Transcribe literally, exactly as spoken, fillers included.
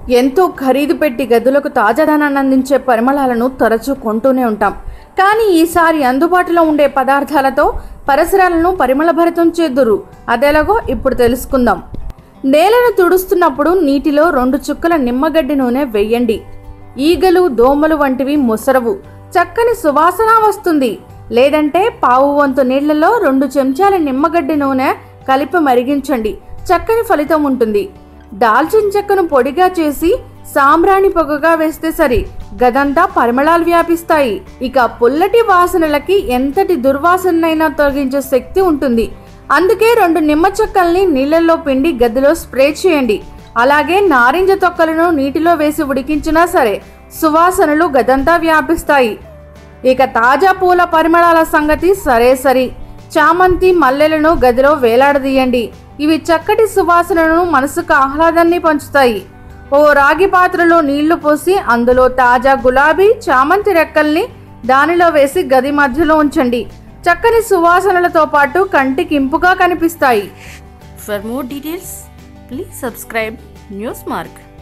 ఎంతో ఖరీదు పెట్టి గదులకు తాజాదనాన్ని అందించే పరిమళాలను తరచూ కొంటూనే ఉంటాం. కానీ ఈసారి అందుబాటులో ఉండే పదార్థాలతో పరిసరాలను పరిమళభరితం చేద్దురు. అదెలాగో ఇప్పుడు తెలుసుకుందాం. నేలను తుడుస్తున్నప్పుడు నీటిలో రెండు చుక్కల నిమ్మగడ్డి నూనె వెయ్యండి. ఈగలు, దోమలు వంటివి ముసరవు. చక్కని సువాసన వస్తుంది. లేదంటే పావు వంతు నీళ్లలో రెండు చెంచాల నిమ్మగడ్డి నూనె కలిపి మరిగించండి. చక్కని ఫలితం ఉంటుంది. దాల్చిన చెక్కను పొడిగా చేసి సాంబ్రాణి పొగగా వేస్తే సరి, గదంతా పరిమళాలు వ్యాపిస్తాయి. ఇక పుల్లటి వాసనలకి ఎంతటి దుర్వాసనైనా తొలగించే శక్తి ఉంటుంది. అందుకే రెండు నిమ్మ చెక్కల్ని నీళ్లలో పిండి గదిలో స్ప్రే చేయండి. అలాగే నారింజ తొక్కలను నీటిలో వేసి ఉడికించినా సరే సువాసనలు గదంతా వ్యాపిస్తాయి. ఇక తాజా పూల పరిమళాల సంగతి సరే సరి. చామంతి, మల్లెలను గదిలో వేలాడదీయండి. ఇవి చక్కటి సువాసనను, మనసుకు ఆహ్లాదాన్ని పంచుతాయి. ఓ రాగి పాత్రలో నీళ్లు పోసి అందులో తాజా గులాబీ, చామంతి రెక్కల్ని దానిలో వేసి గది మధ్యలో ఉంచండి. చక్కని సువాసనలతో పాటు కంటికి ఇంపుగా కనిపిస్తాయి. For more details please subscribe news mark.